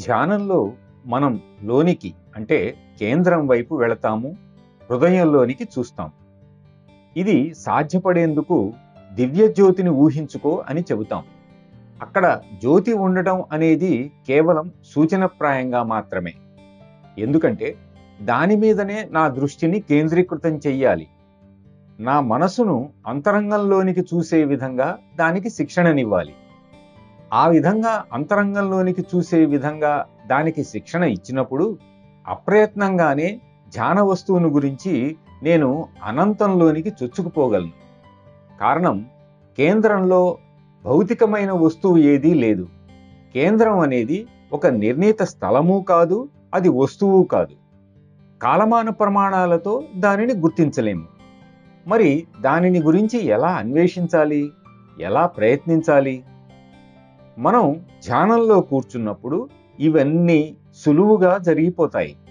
ధ్యానంలో మనం లోనికి అంటే కేంద్రం వైపు వెళతాము, హృదయంలోనికి చూస్తాం. ఇది సాధ్యపడేందుకు దివ్య జ్యోతిని ఊహించుకో అని చెబుతాం. అక్కడ జ్యోతి ఉండటం అనేది కేవలం సూచనప్రాయంగా మాత్రమే. ఎందుకంటే దాని మీదనే నా దృష్టిని కేంద్రీకృతం చెయ్యాలి. నా మనసును అంతరంగంలోనికి చూసే విధంగా దానికి శిక్షణనివ్వాలి. ఆ విధంగా అంతరంగంలోనికి చూసే విధంగా దానికి శిక్షణ ఇచ్చినప్పుడు అప్రయత్నంగానే ధ్యాన వస్తువును గురించి నేను అనంతంలోనికి చొచ్చుకుపోగలను. కారణం, కేంద్రంలో భౌతికమైన వస్తువు ఏదీ లేదు. కేంద్రం అనేది ఒక నిర్ణీత స్థలమూ కాదు, అది వస్తువు కాదు. కాలమాన ప్రమాణాలతో దానిని గుర్తించలేము. మరి దానిని గురించి ఎలా అన్వేషించాలి, ఎలా ప్రయత్నించాలి? మనం ధ్యానంలో కూర్చున్నప్పుడు ఇవన్నీ సులువుగా జరిగిపోతాయి.